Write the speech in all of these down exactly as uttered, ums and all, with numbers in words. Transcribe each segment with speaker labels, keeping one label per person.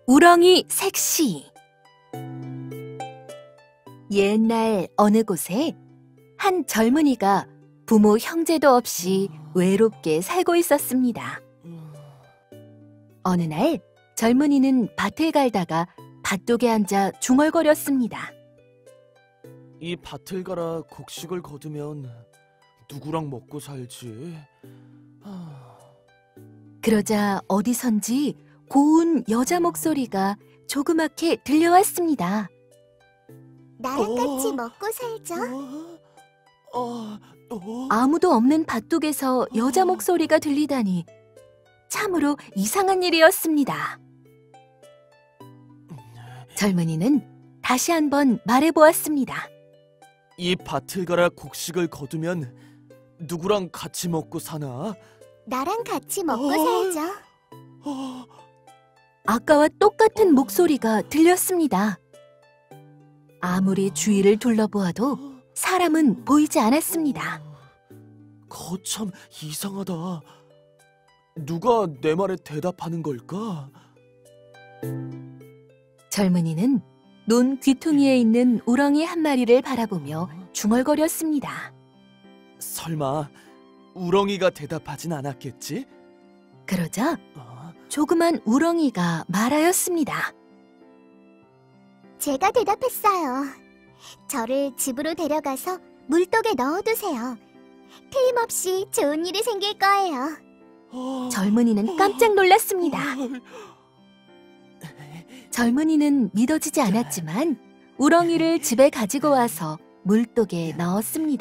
Speaker 1: 우렁이 색시. 옛날 어느 곳에 한 젊은이가 부모 형제도 없이 외롭게 살고 있었습니다. 어느 날 젊은이는 밭을 갈다가 밭독에 앉아 중얼거렸습니다.
Speaker 2: 이 밭을 갈아 곡식을 거두면 누구랑 먹고 살지? 하...
Speaker 1: 그러자 어디선지 고운 여자 목소리가 조그맣게 들려왔습니다.
Speaker 3: 나랑
Speaker 2: 어?
Speaker 3: 같이 먹고 살자.
Speaker 2: 어? 어? 어?
Speaker 1: 아무도 없는 밭독에서 여자 목소리가 들리다니 참으로 이상한 일이었습니다. 젊은이는 다시 한번 말해보았습니다.
Speaker 2: 이 밭을 갈아 곡식을 거두면 누구랑 같이 먹고 사나?
Speaker 3: 나랑 같이 먹고
Speaker 2: 어?
Speaker 3: 살자.
Speaker 2: 어?
Speaker 1: 아까와 똑같은 목소리가 들렸습니다. 아무리 주위를 둘러보아도 사람은 보이지 않았습니다.
Speaker 2: 거참 이상하다. 누가 내 말에 대답하는 걸까?
Speaker 1: 젊은이는 논 귀퉁이에 있는 우렁이 한 마리를 바라보며 중얼거렸습니다.
Speaker 2: 설마 우렁이가 대답하진 않았겠지?
Speaker 1: 그러자
Speaker 2: 어?
Speaker 1: 조그만 우렁이가 말하였습니다.
Speaker 3: 제가 대답했어요. 저를 집으로 데려가서 물독에 넣어두세요. 틀림없이 좋은 일이 생길 거예요.
Speaker 2: 어?
Speaker 1: 젊은이는 깜짝 놀랐습니다. 젊은이는 믿어지지 않았지만 우렁이를 집에 가지고 와서 물독에 넣었습니다.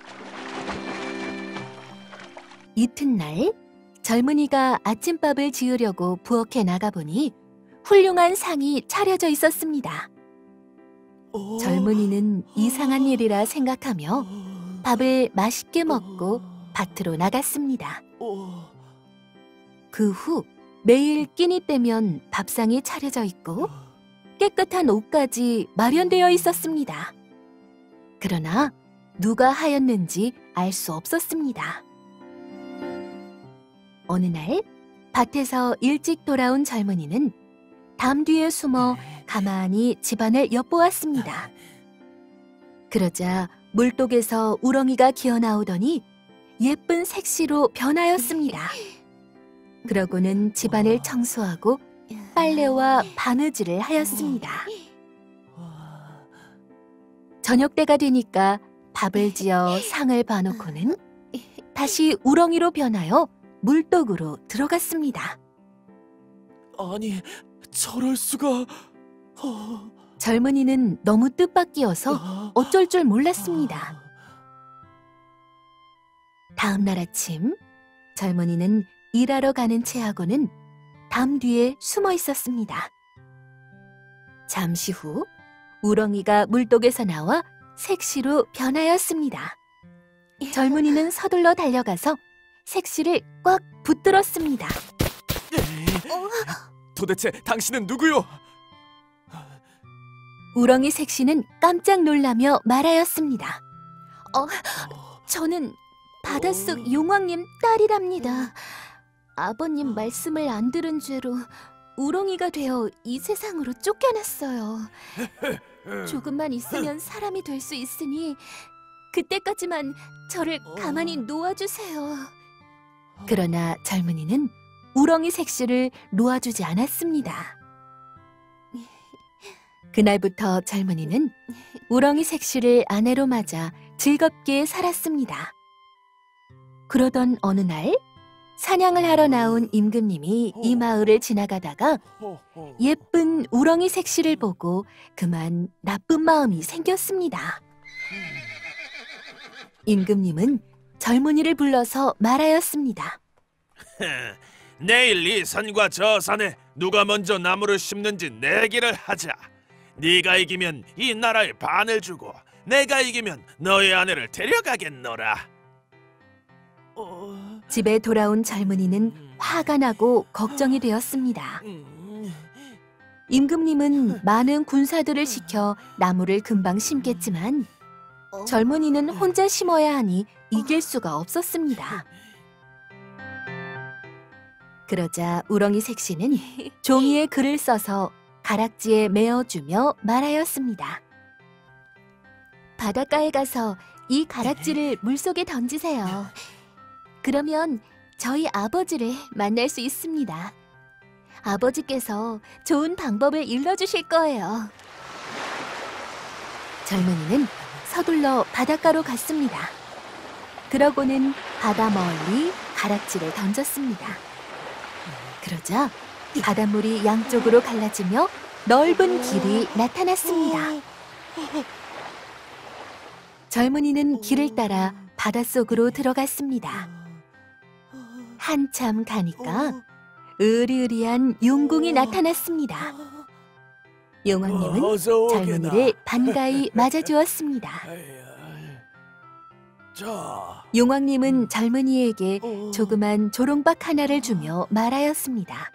Speaker 1: 이튿날 젊은이가 아침밥을 지으려고 부엌에 나가보니 훌륭한 상이 차려져 있었습니다.
Speaker 2: 어?
Speaker 1: 젊은이는 이상한 일이라 생각하며 밥을 맛있게 먹고 밭으로 나갔습니다.
Speaker 2: 어?
Speaker 1: 그 후 매일 끼니 때면 밥상이 차려져 있고 깨끗한 옷까지 마련되어 있었습니다. 그러나 누가 하였는지 알 수 없었습니다. 어느 날 밭에서 일찍 돌아온 젊은이는 담 뒤에 숨어 가만히 집안을 엿보았습니다. 그러자 물독에서 우렁이가 기어나오더니 예쁜 색시로 변하였습니다. 그러고는 집안을 청소하고 빨래와 바느질을 하였습니다. 저녁 때가 되니까 밥을 지어 상을 봐놓고는 다시 우렁이로 변하여 물독으로 들어갔습니다.
Speaker 2: 아니, 저럴 수가... 어...
Speaker 1: 젊은이는 너무 뜻밖이어서 어쩔 줄 몰랐습니다. 다음 날 아침 젊은이는 일하러 가는 채하고는 담 뒤에 숨어 있었습니다. 잠시 후 우렁이가 물독에서 나와 색시로 변하였습니다. 젊은이는 서둘러 달려가서 색시를 꽉 붙들었습니다.
Speaker 2: 도대체 당신은 누구요?
Speaker 1: 우렁이 색시는 깜짝 놀라며 말하였습니다. 어, 저는 바닷속 용왕님 딸이랍니다. 아버님 말씀을 안 들은 죄로 우렁이가 되어 이 세상으로 쫓겨났어요. 조금만 있으면 사람이 될 수 있으니 그때까지만 저를 가만히 놓아주세요. 그러나 젊은이는 우렁이 색시를 놓아주지 않았습니다. 그날부터 젊은이는 우렁이 색시를 아내로 맞아 즐겁게 살았습니다. 그러던 어느 날 사냥을 하러 나온 임금님이 이 마을을 지나가다가 예쁜 우렁이 색시를 보고 그만 나쁜 마음이 생겼습니다. 임금님은 젊은이를 불러서 말하였습니다.
Speaker 4: 내일 이 산과 저 산에 누가 먼저 나무를 심는지 내기를 하자. 네가 이기면 이 나라의 반을 주고 내가 이기면 너의 아내를 데려가겠노라.
Speaker 2: 어...
Speaker 1: 집에 돌아온 젊은이는 화가 나고 걱정이 되었습니다. 임금님은 많은 군사들을 시켜 나무를 금방 심겠지만 젊은이는 혼자 심어야 하니 이길 수가 없었습니다. 그러자 우렁이 색시는 종이에 글을 써서 가락지에 메어주며 말하였습니다. 바닷가에 가서 이 가락지를 물속에 던지세요. 그러면 저희 아버지를 만날 수 있습니다. 아버지께서 좋은 방법을 일러주실 거예요. 젊은이는 서둘러 바닷가로 갔습니다. 그러고는 바다 멀리 가락지를 던졌습니다. 그러자 바닷물이 양쪽으로 갈라지며 넓은 길이 나타났습니다. 젊은이는 길을 따라 바닷속으로 들어갔습니다. 한참 가니까 으리으리한 용궁이 나타났습니다. 용왕님은
Speaker 4: 어서 오게나.
Speaker 1: 젊은이를 반가이 맞아주었습니다.
Speaker 4: 자,
Speaker 1: 용왕님은 젊은이에게 조그만 조롱박 하나를 주며 말하였습니다.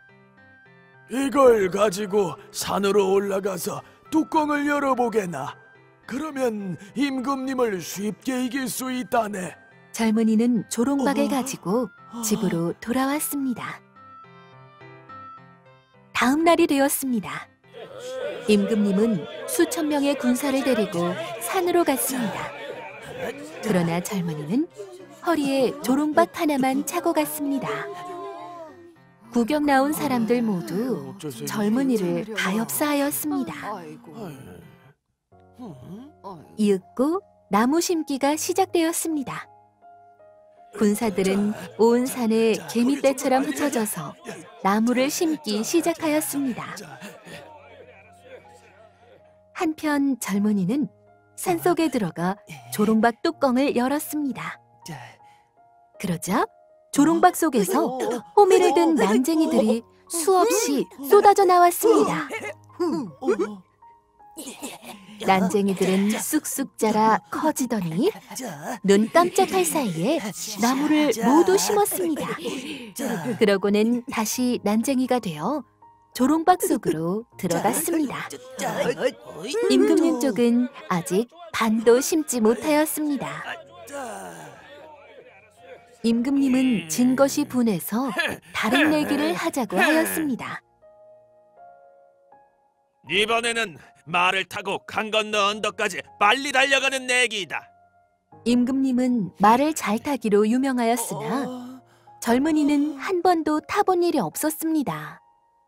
Speaker 4: 이걸 가지고 산으로 올라가서 뚜껑을 열어보게나. 그러면 임금님을 쉽게 이길 수 있다네.
Speaker 1: 젊은이는 조롱박을
Speaker 4: 어.
Speaker 1: 가지고 집으로 돌아왔습니다. 다음 날이 되었습니다. 임금님은 수천 명의 군사를 데리고 산으로 갔습니다. 그러나 젊은이는 허리에 조롱박 하나만 차고 갔습니다. 구경 나온 사람들 모두 젊은이를 가엾사하였습니다. 이윽고 나무 심기가 시작되었습니다. 군사들은 온 산에 개미떼처럼 흩어져서 나무를 심기 시작하였습니다. 한편 젊은이는 산속에 들어가 조롱박 뚜껑을 열었습니다. 그러자 조롱박 속에서 호미를 든 난쟁이들이 수없이 쏟아져 나왔습니다. 난쟁이들은 쑥쑥 자라 커지더니 눈 깜짝할 사이에 나무를 모두 심었습니다. 그러고는 다시 난쟁이가 되어 조롱박 속으로 들어갔습니다. 임금님 쪽은 아직 반도 심지 못하였습니다. 임금님은 진 것이 분해서 다른 내기를 하자고 하였습니다.
Speaker 4: 이번에는 말을 타고 강 건너 언덕까지 빨리 달려가는 내기이다.
Speaker 1: 임금님은 말을 잘 타기로 유명하였으나 젊은이는 한 번도 타본 일이 없었습니다.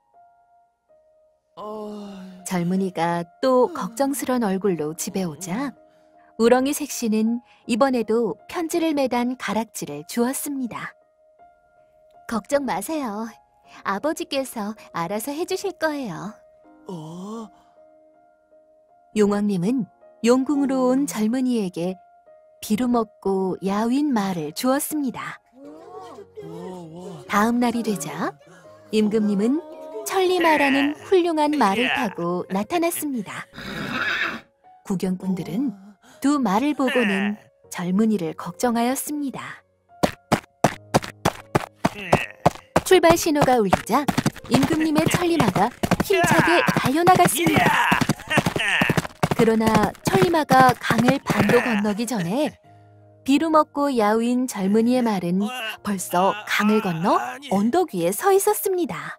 Speaker 1: 젊은이가 또 걱정스런 얼굴로 집에 오자 우렁이 색시는 이번에도 편지를 매단 가락지를 주었습니다. 걱정 마세요. 아버지께서 알아서 해주실 거예요.
Speaker 2: 어?
Speaker 1: 용왕님은 용궁으로 온 젊은이에게 비루먹고 야윈 말을 주었습니다. 다음 날이 되자 임금님은 천리마라는 훌륭한 말을 타고 나타났습니다. 구경꾼들은 두 말을 보고는 젊은이를 걱정하였습니다. 출발 신호가 울리자 임금님의 천리마가 힘차게 달려나갔습니다. 그러나 천리마가 강을 반도 건너기 전에 비루먹고 야윈 젊은이의 말은 벌써 강을 건너 언덕 위에 서 있었습니다.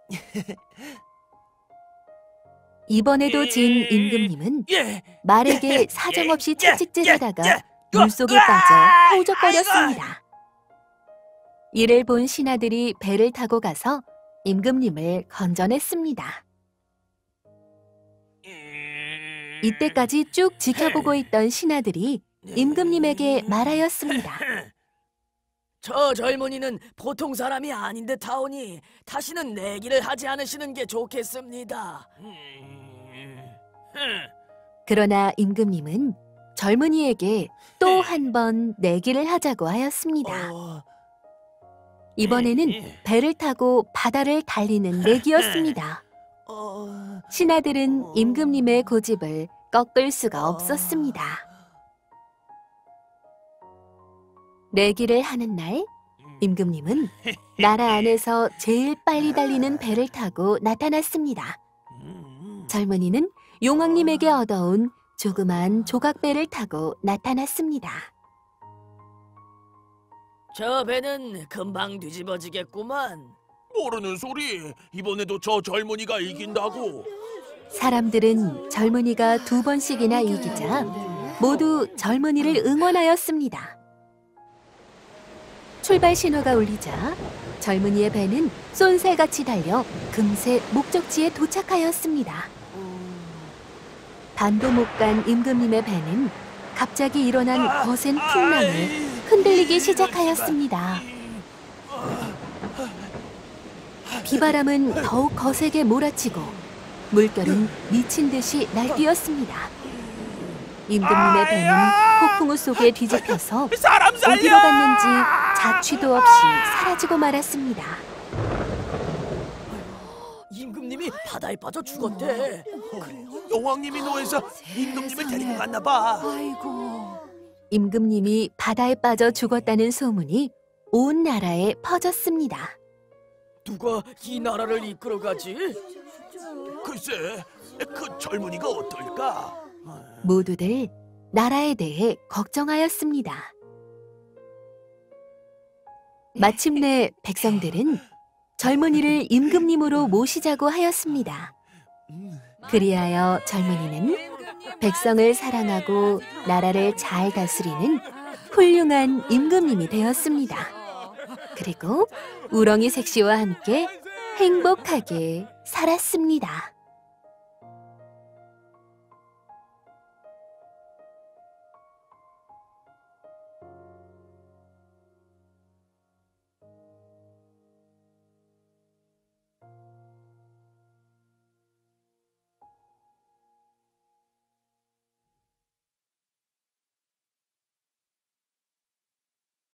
Speaker 1: 이번에도 진 임금님은 말에게 사정없이 채찍질하다가 물속에 빠져 허우적거렸습니다. 이를 본 신하들이 배를 타고 가서 임금님을 건져냈습니다. 이때까지 쭉 지켜보고 있던 신하들이 임금님에게 말하였습니다.
Speaker 5: 저 젊은이는 보통 사람이 아닌 듯 하오니 다시는 내기를 하지 않으시는 게 좋겠습니다.
Speaker 1: 그러나 임금님은 젊은이에게 또 한 번 내기를 하자고 하였습니다. 이번에는 배를 타고 바다를 달리는 내기였습니다. 신하들은 임금님의 고집을 꺾을 수가 없었습니다. 내기를 하는 날, 임금님은 나라 안에서 제일 빨리 달리는 배를 타고 나타났습니다. 젊은이는 용왕님에게 얻어온 조그만 조각배를 타고 나타났습니다.
Speaker 5: 저 배는 금방 뒤집어지겠구만.
Speaker 4: 모르는 소리. 이번에도 저 젊은이가 이긴다고.
Speaker 1: 사람들은 젊은이가 두 번씩이나 이기자 모두 젊은이를 응원하였습니다. 출발 신호가 울리자 젊은이의 배는 쏜살같이 달려 금세 목적지에 도착하였습니다. 반도 못 간 임금님의 배는 갑자기 일어난 거센 풍랑에 흔들리기 시작하였습니다. 비바람은 더욱 거세게 몰아치고 물결은 미친 듯이 날뛰었습니다. 임금님의 배는 폭풍우 속에 뒤집혀서
Speaker 4: 사람 살려!
Speaker 1: 어디로 갔는지 자취도 없이 사라지고 말았습니다.
Speaker 5: 임금님이 바다에 빠져 죽었대.
Speaker 4: 여왕님이 노해서 임금님을 데리고 갔나 봐.
Speaker 1: 임금님이 바다에 빠져 죽었다는 소문이 온 나라에 퍼졌습니다.
Speaker 5: 누가 이 나라를 이끌어가지?
Speaker 4: 글쎄, 그 젊은이가 어떨까?
Speaker 1: 모두들 나라에 대해 걱정하였습니다. 마침내 백성들은 젊은이를 임금님으로 모시자고 하였습니다. 그리하여 젊은이는 백성을 사랑하고 나라를 잘 다스리는 훌륭한 임금님이 되었습니다. 그리고 우렁이 색시와 함께 행복하게 살았습니다.